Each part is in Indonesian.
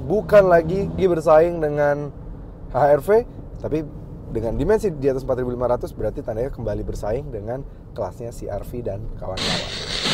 bukan lagi bersaing dengan HR-V, tapi dengan dimensi di atas 4500 berarti tandanya kembali bersaing dengan kelasnya CR-V dan kawan-kawan.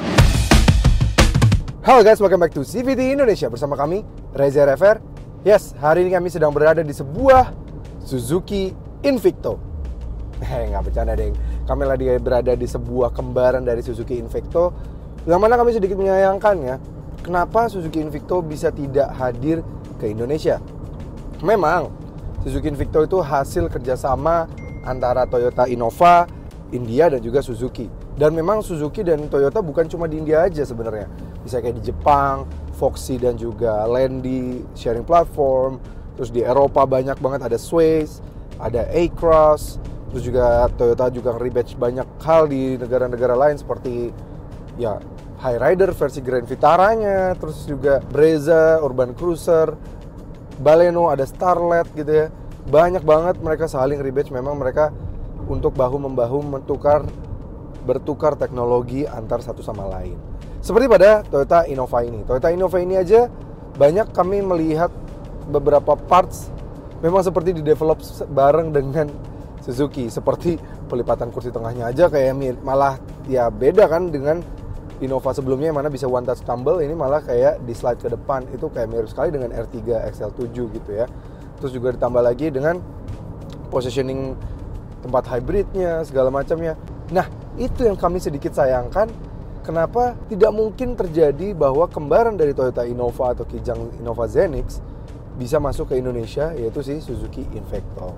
Halo guys, welcome back to CVT Indonesia bersama kami, Reza Rever. Yes, hari ini kami sedang berada di sebuah Suzuki Invicto. Nggak bercanda deng. Kami lagi berada di sebuah kembaran dari Suzuki Invicto, yang mana kami sedikit menyayangkannya, kenapa Suzuki Invicto bisa tidak hadir ke Indonesia. Memang Suzuki Invicto itu hasil kerjasama antara Toyota Innova, India, dan juga Suzuki. Dan memang Suzuki dan Toyota bukan cuma di India aja sebenarnya. Bisa kayak di Jepang, Foxy dan juga Landy sharing platform. Terus di Eropa banyak banget, ada Sways, ada A-Cross. Terus juga Toyota juga nge-rebatch banyak hal di negara-negara lain seperti ya Highrider versi Grand Vitara-nya, terus juga Brezza, Urban Cruiser, Baleno, ada Starlet gitu ya. Banyak banget mereka saling rebatch, memang mereka untuk bahu-membahu bertukar teknologi antar satu sama lain. Seperti pada Toyota Innova ini. Toyota Innova ini aja banyak kami melihat beberapa parts memang seperti di-develop bareng dengan Suzuki. Seperti pelipatan kursi tengahnya aja kayak malah ya beda kan dengan Innova sebelumnya yang mana bisa one touch tumble, ini malah kayak di slide ke depan. Itu kayak mirip sekali dengan R3 XL7 gitu ya. Terus juga ditambah lagi dengan positioning tempat hybridnya, segala macamnya. Nah, itu yang kami sedikit sayangkan, kenapa tidak mungkin terjadi bahwa kembaran dari Toyota Innova atau kijang Innova Zenix bisa masuk ke Indonesia, yaitu si Suzuki Invicto.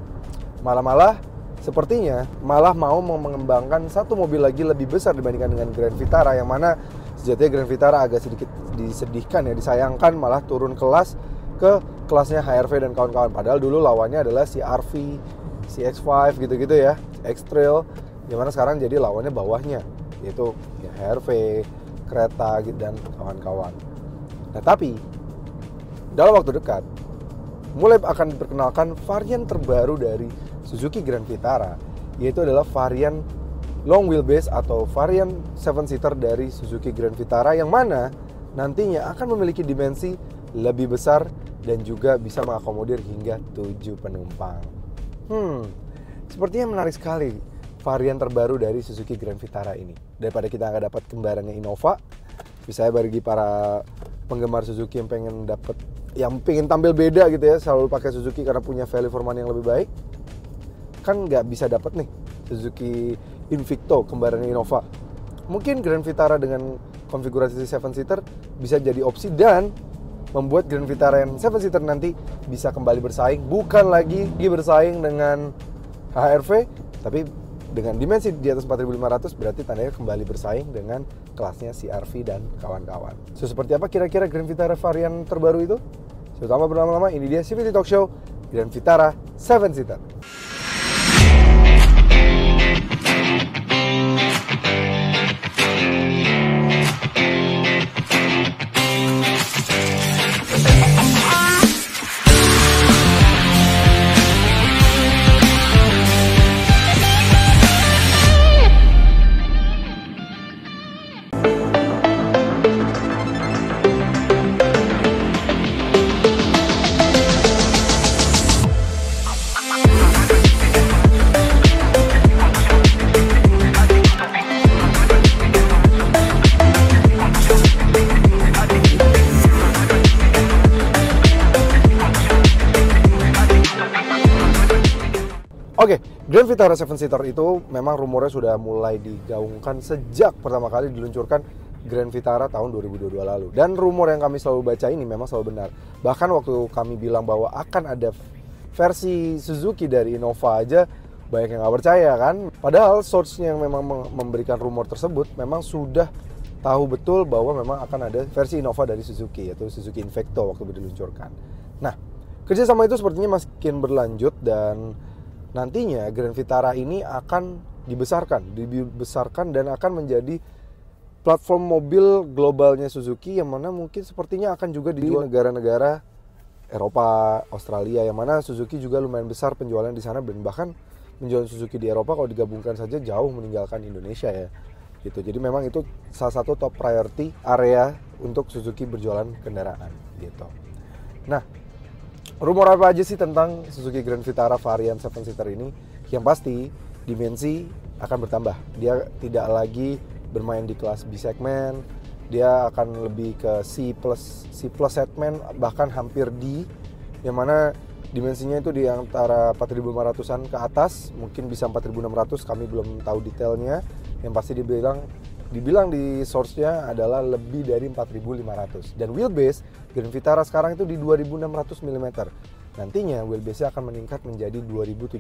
Sepertinya malah mau mengembangkan satu mobil lagi lebih besar dibandingkan dengan Grand Vitara, yang mana sejatinya Grand Vitara agak sedikit disedihkan ya, disayangkan malah turun kelas ke kelasnya HR-V dan kawan-kawan. Padahal dulu lawannya adalah CR-V, CX-5 gitu-gitu ya, X-Trail, yang mana sekarang jadi lawannya bawahnya, yaitu ya HR-V, kereta gitu, dan kawan-kawan. Nah tapi dalam waktu dekat mulai akan diperkenalkan varian terbaru dari Suzuki Grand Vitara, yaitu adalah varian long wheelbase atau varian 7-seater dari Suzuki Grand Vitara, yang mana nantinya akan memiliki dimensi lebih besar dan juga bisa mengakomodir hingga 7 penumpang. Sepertinya menarik sekali varian terbaru dari Suzuki Grand Vitara ini. Daripada kita nggak dapat kembarannya Innova, misalnya bagi para penggemar Suzuki yang pengen tampil beda gitu ya, selalu pakai Suzuki karena punya value for money yang lebih baik, kan nggak bisa dapat nih Suzuki Invicto kembarannya Innova. Mungkin Grand Vitara dengan konfigurasi 7-seater bisa jadi opsi dan membuat Grand Vitara yang 7-seater nanti bisa kembali bersaing, bukan lagi bersaing dengan HR-V, tapi dengan dimensi di atas 4500 berarti tandanya kembali bersaing dengan kelasnya CR-V dan kawan-kawan. So, seperti apa kira-kira Grand Vitara varian terbaru itu? Terutama berlama-lama, ini dia CVT Talk Show Grand Vitara 7-seater. Oke, Grand Vitara 7-seater itu memang rumornya sudah mulai digaungkan sejak pertama kali diluncurkan Grand Vitara tahun 2022 lalu. Dan rumor yang kami selalu baca ini memang selalu benar. Bahkan waktu kami bilang bahwa akan ada versi Suzuki dari Innova aja, banyak yang nggak percaya kan. Padahal source-nya yang memang memberikan rumor tersebut memang sudah tahu betul bahwa memang akan ada versi Innova dari Suzuki, yaitu Suzuki Invicto waktu diluncurkan. Nah, kerjasama itu sepertinya makin berlanjut dan nantinya Grand Vitara ini akan dibesarkan dan akan menjadi platform mobil globalnya Suzuki, yang mana mungkin sepertinya akan juga dijual negara-negara Eropa, Australia, yang mana Suzuki juga lumayan besar penjualan di sana, dan bahkan penjualan Suzuki di Eropa kalau digabungkan saja jauh meninggalkan Indonesia ya. Gitu. Jadi memang itu salah satu top priority area untuk Suzuki berjualan kendaraan gitu. Nah, Rumor apa aja sih tentang Suzuki Grand Vitara varian 7-seater ini? Yang pasti dimensi akan bertambah. Dia tidak lagi bermain di kelas B segmen, dia akan lebih ke C plus segmen, bahkan hampir D, yang mana dimensinya itu di antara 4.500-an ke atas, mungkin bisa 4.600, kami belum tahu detailnya. Yang pasti dibilang di source-nya adalah lebih dari 4.500. Dan wheelbase Grand Vitara sekarang itu di 2.600 mm. Nantinya wheelbase-nya akan meningkat menjadi 2.700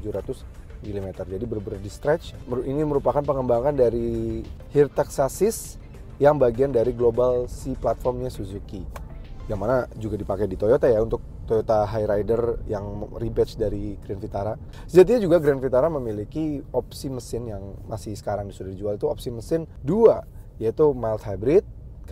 mm. Jadi benar-benar di stretch. Ini merupakan pengembangan dari Heartax chassis yang bagian dari Global C platformnya Suzuki, yang mana juga dipakai di Toyota ya, untuk Toyota Hyryder yang rebadge dari Grand Vitara. Sejatinya juga Grand Vitara memiliki opsi mesin yang masih sekarang sudah dijual, itu opsi mesin 2, yaitu mild hybrid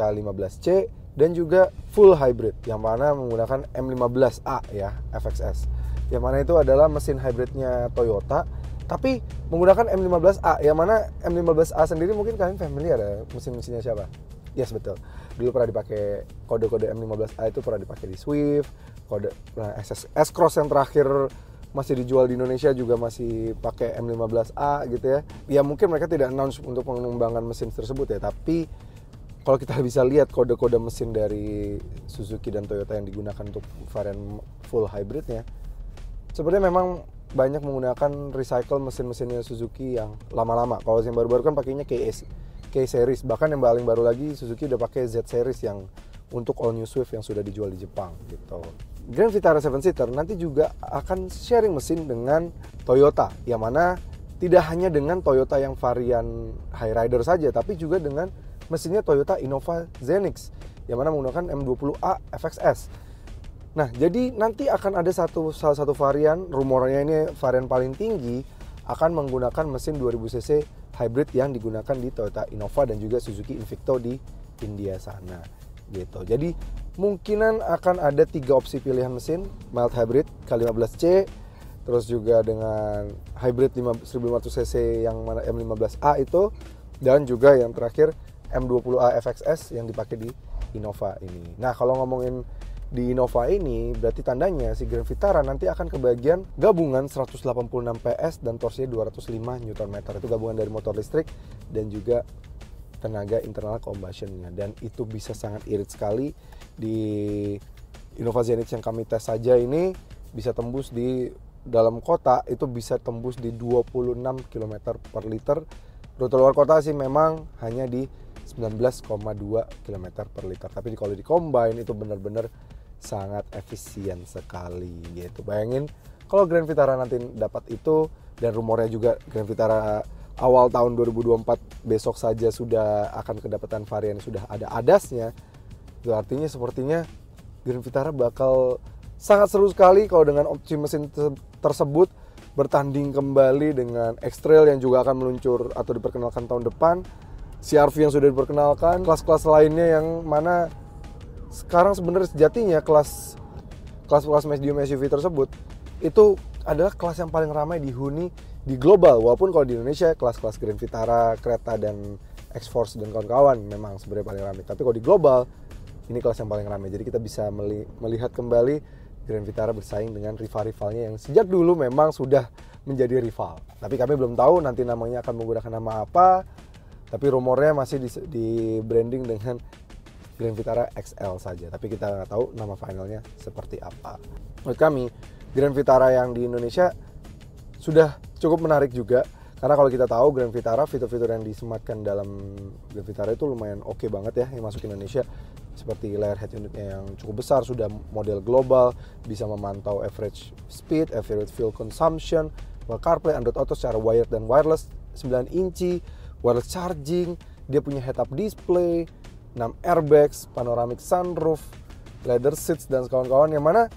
K15C dan juga full hybrid yang mana menggunakan M15A ya, FXS. Yang mana itu adalah mesin hybridnya Toyota tapi menggunakan M15A, yang mana M15A sendiri mungkin kalian familiar ya mesin-mesinnya siapa? Yes, betul. Dulu pernah dipakai kode-kode M15A, itu pernah dipakai di Swift, kode S-Cross yang terakhir masih dijual di Indonesia juga masih pakai M15A gitu ya. Ya mungkin mereka tidak announce untuk pengembangan mesin tersebut ya, tapi kalau kita bisa lihat kode-kode mesin dari Suzuki dan Toyota yang digunakan untuk varian full hybridnya, sebenarnya memang banyak menggunakan recycle mesin-mesinnya Suzuki yang lama-lama. Kalau yang baru-baru kan pakainya K-series, bahkan yang paling baru lagi Suzuki udah pakai Z-series yang untuk all new Swift yang sudah dijual di Jepang gitu. Grand Vitara 7-seater nanti juga akan sharing mesin dengan Toyota, yang mana tidak hanya dengan Toyota yang varian Hyryder saja, tapi juga dengan mesinnya Toyota Innova Zenix yang mana menggunakan M20A FXS. Nah, jadi nanti akan ada salah satu varian, rumornya ini varian paling tinggi, akan menggunakan mesin 2000cc hybrid yang digunakan di Toyota Innova dan juga Suzuki Invicto di India sana gitu. Jadi mungkinan akan ada 3 opsi pilihan mesin, mild hybrid K15C, terus juga dengan hybrid 1500cc yang mana M15A itu, dan juga yang terakhir M20A FXS yang dipakai di Innova ini. Nah, kalau ngomongin di Innova ini, berarti tandanya si Grand Vitara nanti akan kebagian gabungan 186 PS dan torsinya 205 Nm. Itu gabungan dari motor listrik dan juga tenaga internal combustion-nya. Dan itu bisa sangat irit sekali. Di Innova Zenix yang kami tes saja ini bisa tembus di dalam kota, itu bisa tembus di 26 km per liter. Rute luar kota sih memang hanya di 19,2 km per liter. Tapi kalau di combine itu benar-benar sangat efisien sekali gitu. Bayangin kalau Grand Vitara nanti dapat itu, dan rumornya juga Grand Vitara awal tahun 2024 besok saja sudah akan kedapatan varian sudah ada ADAS-nya. Itu artinya sepertinya Grand Vitara bakal sangat seru sekali kalau dengan opsi mesin tersebut bertanding kembali dengan X-Trail yang juga akan meluncur atau diperkenalkan tahun depan, CR-V yang sudah diperkenalkan, kelas-kelas lainnya yang mana sekarang sebenarnya sejatinya kelas medium SUV tersebut itu adalah kelas yang paling ramai dihuni di global. Walaupun kalau di Indonesia kelas-kelas Grand Vitara, Creta dan X-Force dan kawan-kawan memang sebenarnya paling ramai. Tapi kalau di global ini kelas yang paling ramai. Jadi kita bisa melihat kembali Grand Vitara bersaing dengan rival-rivalnya yang sejak dulu memang sudah menjadi rival. Tapi kami belum tahu nanti namanya akan menggunakan nama apa. Tapi rumornya masih di branding dengan Grand Vitara XL saja, tapi kita nggak tahu nama finalnya seperti apa. Menurut kami, Grand Vitara yang di Indonesia sudah cukup menarik juga, karena kalau kita tahu Grand Vitara, fitur-fitur yang disematkan dalam Grand Vitara itu lumayan oke banget ya yang masuk ke Indonesia, seperti layar head unitnya yang cukup besar, sudah model global, bisa memantau average speed, average fuel consumption, CarPlay, Android Auto secara wired dan wireless, 9 inci, wireless charging, dia punya head-up display, 6 airbags, panoramic sunroof, leather seats dan kawan-kawan, yang mana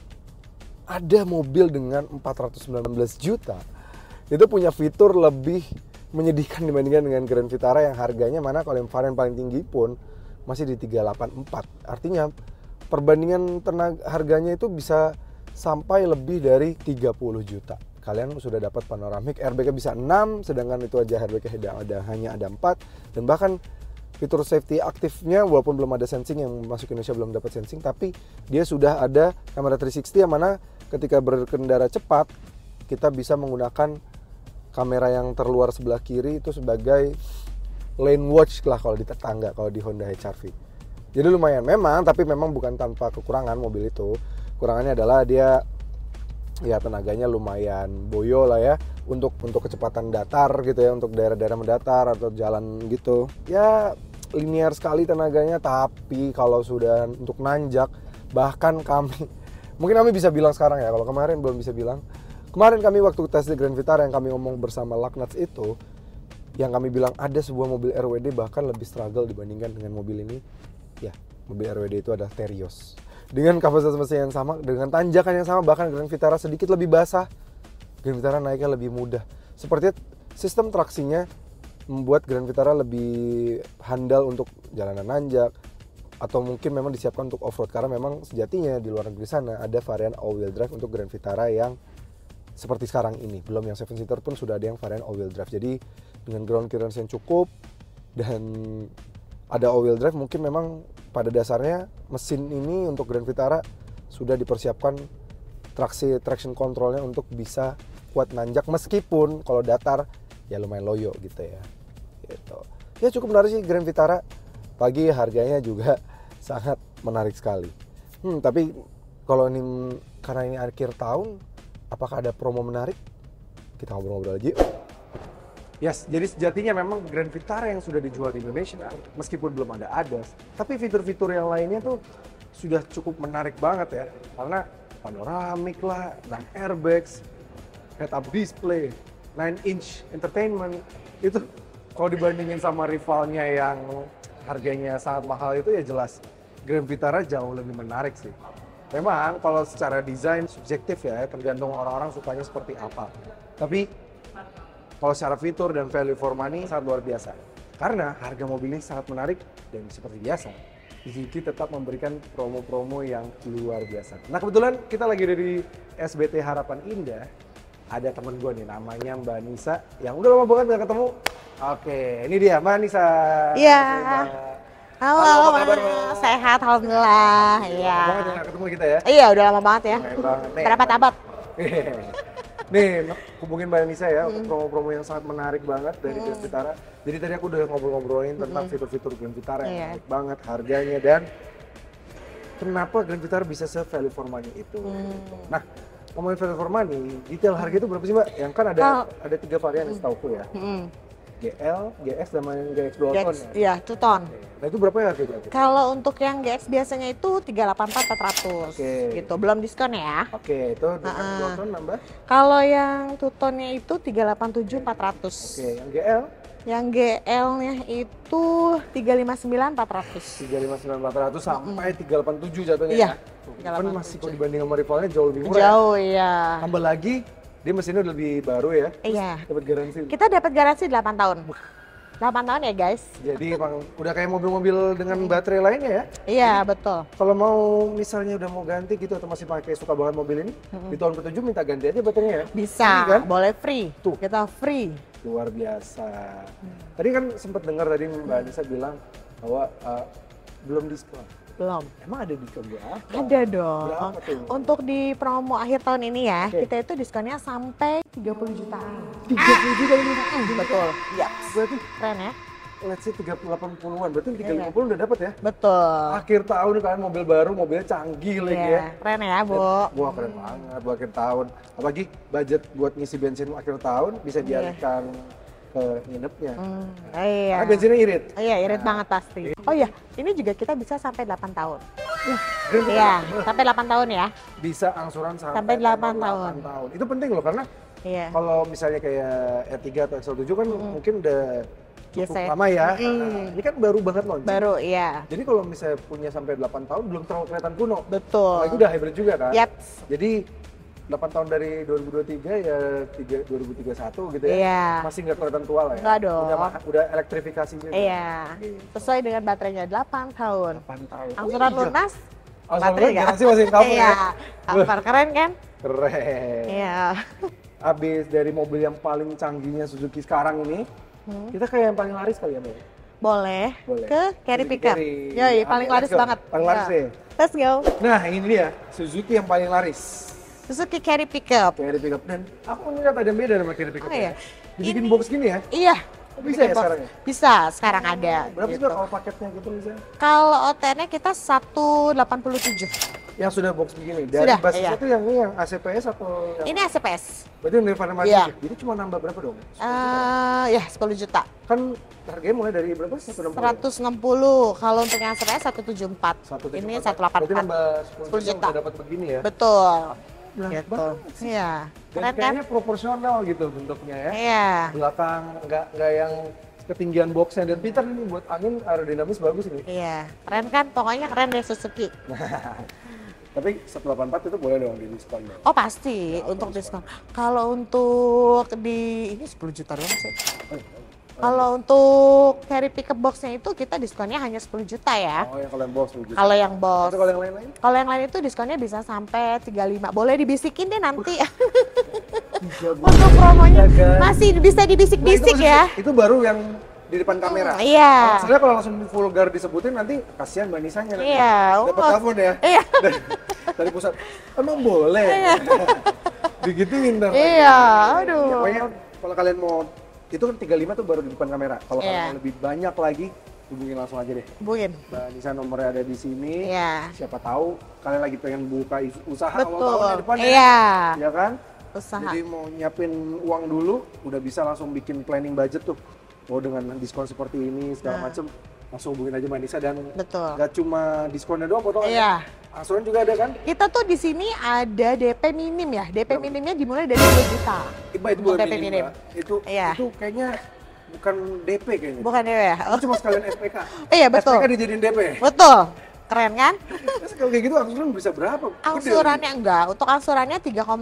ada mobil dengan 419 juta itu punya fitur lebih menyedihkan dibandingkan dengan Grand Vitara yang harganya mana kalau yang varian paling tinggi pun masih di 384. Artinya perbandingan harganya itu bisa sampai lebih dari 30 juta. Kalian sudah dapat panoramic, airbagnya bisa 6, sedangkan itu aja airbagnya hanya ada 4, dan bahkan fitur safety aktifnya walaupun belum ada sensing, yang masuk Indonesia belum dapat sensing, tapi dia sudah ada kamera 360 yang mana ketika berkendara cepat kita bisa menggunakan kamera yang terluar sebelah kiri itu sebagai lane watch lah kalau di tetangga, kalau di Honda HR-V. Jadi lumayan memang, tapi memang bukan tanpa kekurangan mobil itu. Kurangannya adalah dia ya tenaganya lumayan boyo lah ya untuk kecepatan datar gitu ya, untuk daerah-daerah mendatar atau jalan gitu. Ya linear sekali tenaganya, tapi kalau sudah untuk nanjak, bahkan mungkin kami bisa bilang sekarang ya, kalau kemarin belum bisa bilang. Kemarin kami waktu tes di Grand Vitara yang kami ngomong bersama Lagnats itu, yang kami bilang ada sebuah mobil RWD bahkan lebih struggle dibandingkan dengan mobil ini. Ya, mobil RWD itu adalah Terios. Dengan kapasitas mesin yang sama, dengan tanjakan yang sama, bahkan Grand Vitara sedikit lebih basah, Grand Vitara naiknya lebih mudah. Sepertinya sistem traksinya membuat Grand Vitara lebih handal untuk jalanan nanjak, atau mungkin memang disiapkan untuk off-road, karena memang sejatinya di luar negeri sana ada varian all-wheel drive untuk Grand Vitara yang seperti sekarang ini. Belum yang 7-seater pun sudah ada yang varian all-wheel drive. Jadi dengan ground clearance yang cukup dan ada all-wheel drive, mungkin memang pada dasarnya mesin ini untuk Grand Vitara sudah dipersiapkan traction controlnya untuk bisa kuat nanjak, meskipun kalau datar ya lumayan loyo gitu ya. Gitu. Ya cukup menarik sih Grand Vitara. Pagi harganya juga sangat menarik sekali. Tapi kalau ini karena ini akhir tahun, apakah ada promo menarik? Kita ngobrol-ngobrol aja. Yes, jadi sejatinya memang Grand Vitara yang sudah dijual di Indonesia, meskipun belum ada ADAS, tapi fitur-fitur yang lainnya tuh sudah cukup menarik banget ya. Karena panoramik lah, 6 airbags, head-up display, 9-inch entertainment, itu kalau dibandingin sama rivalnya yang harganya sangat mahal itu, ya jelas Grand Vitara jauh lebih menarik sih. Memang kalau secara desain subjektif ya, tergantung orang-orang sukanya seperti apa. Tapi kalau secara fitur dan value for money sangat luar biasa. Karena harga mobil ini sangat menarik dan seperti biasa, Suzuki tetap memberikan promo-promo yang luar biasa. Nah kebetulan kita lagi dari SBT Harapan Indah. Ada temen gue nih namanya Mbak Nisa yang udah lama banget gak ketemu. Oke, ini dia Mbak Nisa. Iya. Halo, apa kabar, sehat alhamdulillah. Iya. Lama banget gak ketemu kita ya. Iya, udah lama banget ya. Berapa abad? Nih, hubungin Mbak Nisa ya untuk promo-promo yang sangat menarik banget dari Grand Vitara. Jadi tadi aku udah ngobrol-ngobrolin tentang fitur-fitur Grand Vitara yang menarik banget, harganya, dan kenapa Grand Vitara bisa se-value for money itu. Nah, ngomongin value for money, detail harga itu berapa sih Mbak? Yang kan ada 3 varian yang setauku ya. GL, GX, dan yang GX 2 ton ya? Iya, 2 ton. Nah itu berapa ya harganya? Kalau untuk yang GX biasanya itu 384.400 gitu, belum diskon ya. Oke, itu dengan 2 ton nambah? Kalau yang 2 tonnya itu 387.400. Oke, yang GL? Yang GL-nya itu 359.400. 359.400 sampai 387 jatuhnya Iya, ya? Kan masih kalau dibanding sama rivalnya jauh lebih murah. Jauh ya. Tambah lagi, dia mesinnya udah lebih baru ya. Iya. Dapat garansi. Kita dapat garansi 8 tahun. 8 tahun ya guys. Jadi emang udah kayak mobil-mobil dengan baterai lainnya ya. Iya betul. Kalau mau misalnya udah mau ganti gitu atau masih pakai suka banget mobil ini, di tahun ke-7 minta ganti aja baterainya ya. Bisa, kan? boleh free. Tuh. Kita free. Luar biasa. Tadi kan sempat dengar tadi Mbak Anissa bilang bahwa belum diskon. Belum. Emang ada diskon berapa? Ada dong. Berapa tuh? Untuk di promo akhir tahun ini ya, kita itu diskonnya sampai 30 jutaan. 30 juta ini? Betul. Iya. Berarti keren ya? let's say 80-an, berarti 350 udah dapat ya? Betul. Akhir tahun kan mobil baru, mobilnya canggih lagi ya. Keren ya Bu. Wah keren banget buat akhir tahun. Apalagi budget buat ngisi bensin akhir tahun bisa dialihkan ke nginepnya. Iya. Karena bensinnya irit. Iya, irit banget pasti. Oh iya, ini juga kita bisa sampai 8 tahun. Iya, Iya, sampai 8 tahun ya. Bisa angsuran Sampai 8 tahun. Itu penting loh karena kalau misalnya kayak R3 atau XL7 kan mungkin udah cukup lama ya. Ini kan baru banget launching. Baru, iya. Jadi kalau misalnya punya sampai 8 tahun belum terlalu kelihatan kuno. Betul. Nah, itu udah hybrid juga kan? Yep. Jadi 8 tahun dari 2023 ya 2031 gitu ya. Iya. Masih nggak kelihatan tua lah ya. Nggak dong. Udah elektrifikasi juga. Iya. Sesuai dengan baterainya 8 tahun. 8 tahun. Angsuran lunas. Angsuran garansi masih cover ya. Iya. Keren kan? Keren. Iya. Abis dari mobil yang paling canggihnya Suzuki sekarang ini, kita kayak yang paling laris kali ya, Mbak? Boleh. Ke carry pickup. Yoi, paling laris banget. Paling laris ya. Let's go. Nah, ini dia Suzuki yang paling laris. Suzuki Carry Pickup. Carry pickup. Dan aku ngeliat ada yang beda sama carry pickup. Oh iya. Dibikin Ini- box gini ya? Iya. Bisa bikin ya box. sekarang ya? Bisa, sekarang ada. Berapa sih gitu. Mbak kalau paketnya gitu misalnya? Kalau OTN-nya kita 187. Yang sudah box begini. Dari Sudah, basisnya iya. itu yang ini yang ACPS atau yang... Ini ACPS. Berarti yang Nirvana Magic. Iya. Jadi cuma nambah berapa dong? Ya 10 juta. Kan harganya mulai dari berapa? 160. Kalau untuk yang ACPS 174. Ini 184. Berarti nambah 10 juta. udah dapat begini ya? Betul. Nah, Gitu. banget sih. Iya. Dan Keren kan? kayaknya proporsional gitu bentuknya ya. Iya. Belakang nggak yang ketinggian boxnya, dan pintar ini buat angin aerodinamis bagus ini. Iya. Keren kan? Pokoknya keren deh Suzuki. Tapi 184 itu boleh dong di diskon dong. Oh pasti untuk diskon. Kalau untuk di ini 10 juta doang sih. Kalau untuk carry pickup boxnya itu kita diskonnya hanya 10 juta ya. Oh yang kalau yang box 10 juta. Kalau yang box. Atau kalau yang lain-lain? Kalau yang lain itu diskonnya bisa sampai 35. Boleh dibisikin deh nanti. Untuk promonya masih bisa dibisik-bisik ya. Itu baru yang di depan kamera. Iya. Sebenarnya kalau langsung vulgar disebutin nanti kasihan Mbak Nisanya nanti. Iya. Dapat telepon ya. Iya. Dari pusat. Emang boleh. Digituin ntar. Iya, Ya, aduh. pokoknya kalau kalian mau itu kan 35 tuh baru di depan kamera. Kalau Iya. kalian mau lebih banyak lagi hubungin langsung aja deh. Hubungin. Mbak Nisa nomornya ada di sini. Iya. Siapa tahu kalian lagi pengen buka usaha awal Betul. tahun depan ya. Iya. Ya kan? Usaha. Jadi mau nyiapin uang dulu, udah bisa langsung bikin planning budget tuh. Oh dengan diskon seperti ini segala macem, langsung hubungin aja Mbak Nisa. Dan Betul. nggak cuma diskonnya doang potongan. Iya. Angsuran juga ada kan? Kita tuh di sini ada DP minim ya. DP minimnya dimulai dari 2 juta. Iba itu Untuk bukan DP minim, minim. Mbak. Itu Iya. itu kayaknya bukan DP kayaknya. Bukan DP ya? Itu cuma sekalian SPK. Iya, betul. SPK dijadiin DP. Betul. Keren kan? Terus kalau kayak gitu angsuran bisa berapa? Gede Angsurannya enggak. Untuk angsurannya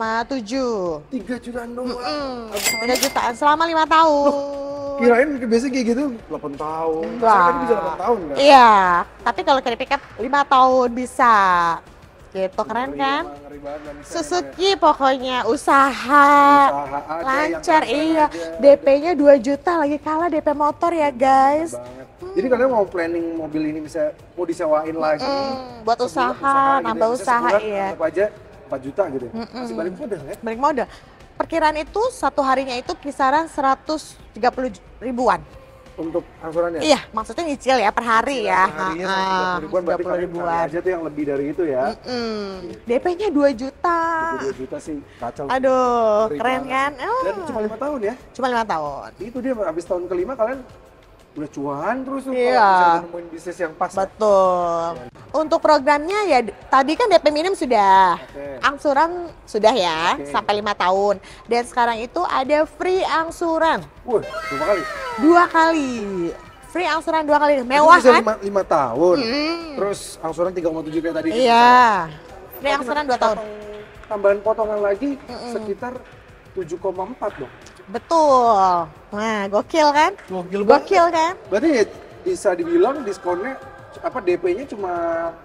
3,7. 3 jutaan doang. 3 jutaan selama 5 tahun. Kirain biasanya kayak gitu 8 tahun. Enggak. Saya tadi bisa 8 tahun kan? Iya, tapi kalau carry pickup 5 tahun bisa. Gitu, keren kan? Ngeri banget Mbak Nisa. Suzuki pokoknya usaha Usaha aja, lancar, yang iya. aja. DP-nya 2 juta lagi kalah DP motor ya guys. Banget. Jadi kalian mau planning mobil ini bisa mau disewain lagi Buat sebulan usaha, gitu nambah ya. Bisa usaha, sebulan iya. anggap aja 4 juta gitu ya. Masih balik modal ya. Balik modal. Perkiraan itu satu harinya itu kisaran 130 ribuan. Untuk angsurannya. Iya, maksudnya nyicil ya per hari ya. Harinya 130 ribuan, berarti 130 kalian ribuan. kali aja tuh yang lebih dari itu ya. DP-nya 2 juta. 2 juta sih kacau. Aduh, Ngeri keren banget. kan? Oh, Dan cuma 5 tahun ya. cuma 5 tahun. Itu dia habis tahun kelima kalian udah cuan terus tuh Iya. kalau bisa nemuin bisnis yang pas. Betul. Untuk programnya ya tadi kan DP minim sudah. Oke. Angsuran sudah ya Oke. sampai 5 tahun. Dan sekarang itu ada free angsuran Wah, berapa kali? 2 kali. Free angsuran 2 kali. Itu Mewah bisa kan? 5 tahun. Terus angsuran 3,7 kayak tadi. Iya. Free angsuran 2 tahun. Tambahan potongan lagi sekitar 7,4 dong. Betul. Nah, gokil kan? Gokil banget. Gokil kan? Berarti ya bisa dibilang diskonnya apa DP-nya cuma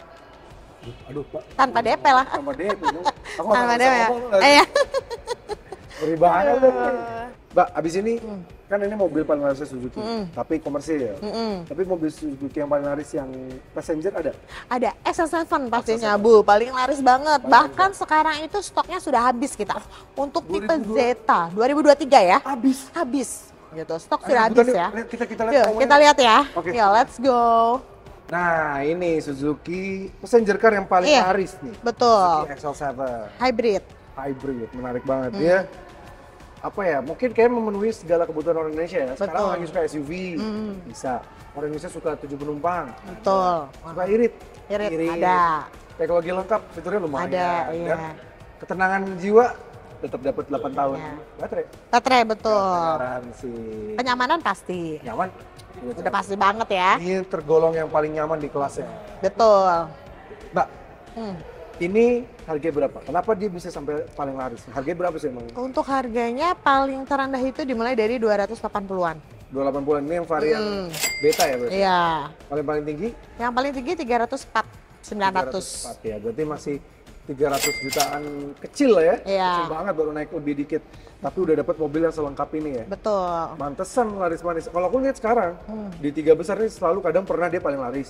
aduh Pak, Tanpa DP lah. sama DP dong. Aku Tanpa nggak DP bisa ya. ngomong lagi. Iya. Ngeri banget. Mbak, abis ini kan ini mobil paling laris Suzuki, tapi komersil. Tapi mobil Suzuki yang paling laris yang passenger ada? Ada XL7 pastinya Bu, paling laris banget. Bahkan sekarang itu stoknya sudah habis kita. Untuk tipe 2002. Zeta 2023 ya. Habis. Habis. Gitu. Stok Ayo, sudah rebutan habis yuk. ya. Lihat, kita lihat Yuk, promonya. kita lihat ya. Oke. Yuk, let's go. Nah, ini Suzuki passenger car yang paling Iya. laris nih. Betul. Suzuki XL7 Hybrid. hybrid, menarik banget ya. Apa ya? Mungkin kayak memenuhi segala kebutuhan orang Indonesia ya. Sekarang Betul. lagi suka SUV, bisa. Orang Indonesia suka 7 penumpang. Betul. Suka irit. Irit, ada. Teknologi lengkap, fiturnya lumayan. Ada, iya. Dan ketenangan jiwa tetap dapat 8 tahun. Iya. Baterai. Baterai betul. Garansi. Kenyamanan pasti. Nyaman. Udah pasti banget ya. Ini tergolong yang paling nyaman di kelasnya. Betul. Mbak, Hmm. ini harganya berapa? Kenapa dia bisa sampai paling laris? Harganya berapa sih emang? Untuk harganya paling terendah itu dimulai dari 280-an. 280 ini yang varian beta ya berarti? Iya. Paling tinggi? Yang paling tinggi 304, 900. 304 ya, berarti masih 300 jutaan kecil lah ya? Iya. Kecil banget baru naik lebih dikit. Tapi udah dapat mobil yang selengkap ini ya? Betul. Mantesan laris manis. Kalau aku lihat sekarang, di 3 besar ini selalu kadang pernah dia paling laris.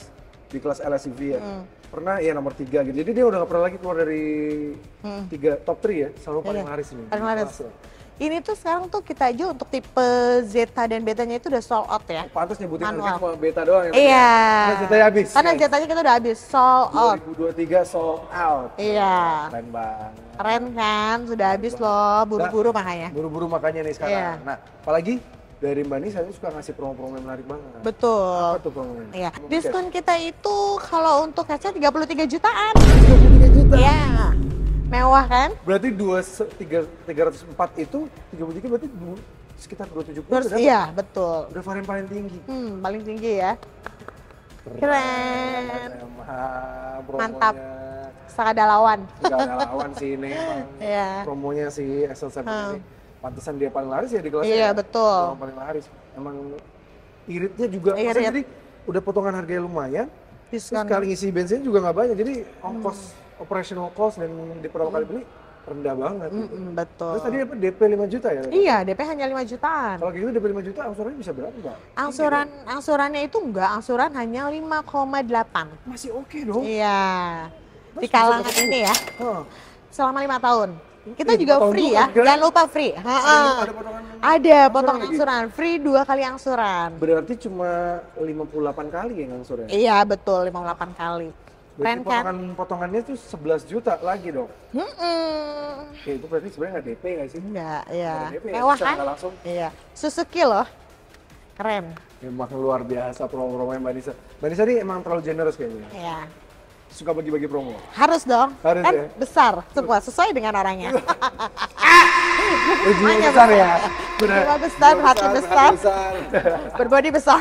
di kelas LSUV ya. Pernah ya nomor 3 gitu. Jadi dia udah gak pernah lagi keluar dari 3 top 3 ya. Selalu paling laris ini. Paling laris. Ini tuh sekarang tuh kita aja untuk tipe Zeta dan Betanya itu udah sold out ya. Pantas nyebutin Manual. harga cuma Beta doang ya. Iya. Karena Zetanya habis. Karena Zetanya kita udah habis sold out. 2023 sold out. Iya. Keren banget. Keren kan, sudah habis loh, buru-buru makanya. Buru-buru makanya nih sekarang. Iya. Nah, apalagi dari Mbak Nisa ini suka ngasih promo-promo yang menarik banget. Betul. Apa tuh promonya? Iya. Diskon kita itu kalau untuk kaca 33 jutaan. 33 juta. Iya. Mewah kan? Berarti 304 itu 33 berarti sekitar 270 Terus udah iya, betul. udah varian paling tinggi. Paling tinggi ya. Keren. Promonya. Mantap. Sangat ada lawan. Gak ada lawan sih ini emang. Iya. Promonya si Excel 7 ini. Pantesan dia paling laris ya di kelasnya. Iya, ya? betul. Emang paling laris. Emang iritnya juga. Irit. Maksudnya jadi udah potongan harganya lumayan. Terus Diskon. kali ngisi bensin juga nggak banyak. Jadi ongkos operational cost dan di pertama kali beli rendah banget. Betul. Terus tadi apa DP 5 juta ya? Iya, DP hanya 5 jutaan. Kalau kayak gitu DP 5 juta angsurannya bisa berapa Mbak? Angsurannya itu enggak, angsuran hanya 5,8. Masih oke dong. Iya. Terus Di kalangan bisa ini ya, Hah. selama 5 tahun. Kita Ih, juga 5 tahun free juga, ya, kira- jangan lupa free. Ada potongan. Ada potong lagi? angsuran, free 2 kali angsuran. Berarti cuma 58 kali ya angsurannya? Iya betul, 58 kali. Keren Berarti kan? potongannya tuh 11 juta lagi dong. Ya itu berarti sebenarnya nggak DP nggak sih? Enggak, iya. Nggak DP ya, Mewah secara kan? nggak langsung. Iya. Suzuki loh. Keren. Emang luar biasa promo-promonya Mbak Nisa. Mbak Nisa ini emang terlalu generous kayaknya. Iya. Suka bagi-bagi promo. Harus dong. Harus kan ya? besar semua sesuai dengan orangnya. Jiwa Makanya besar ya? Benar. Jiwa besar, hati besar. Berbody besar.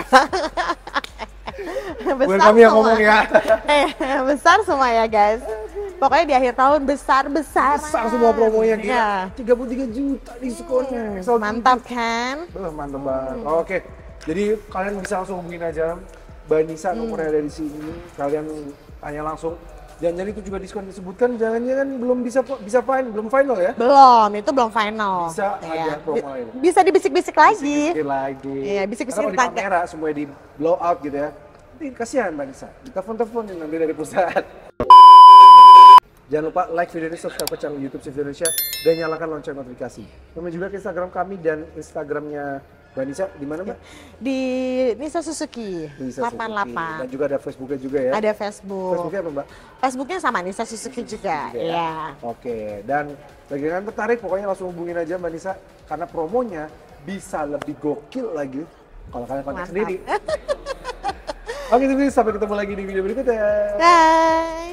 Bukan kami yang ngomong ya. Besar semua ya guys. Pokoknya di akhir tahun besar-besar. Besar semua promonya Iya. gila. 33 juta diskonnya. Excel Mantap kan? Mantap banget. Oke. Jadi kalian bisa langsung hubungin aja Mbak Nisa, nomornya ada di sini. Kalian tanya langsung. Jangan-jangan itu juga diskon disebutkan, jangan-jangan belum bisa belum final ya? Belum, itu belum final. Bisa Iya. ada promo lain. Bisa dibisik-bisik lagi. Bisik lagi. Iya, bisik-bisik Karena kalau di tangga. kamera semuanya di blow out gitu ya. Nanti kasihan Mbak Nisa. Ditelepon-teleponin nanti dari perusahaan. Jangan lupa like video ini, subscribe ke channel YouTube CV Indonesia, dan nyalakan lonceng notifikasi. Kemudian juga ke Instagram kami dan Instagramnya Mbak Nisa, di mana Mbak? Di Nisa Suzuki Nisa 88. Dan juga ada Facebooknya juga ya? Ada Facebook. Facebooknya apa Mbak? Facebooknya sama Nisa Suzuki juga. ya? Iya. Oke, dan bagi kalian tertarik pokoknya langsung hubungin aja Mbak Nisa, karena promonya bisa lebih gokil lagi kalau kalian kontak Mantap. sendiri. Oke, sampai ketemu lagi di video berikutnya. Bye.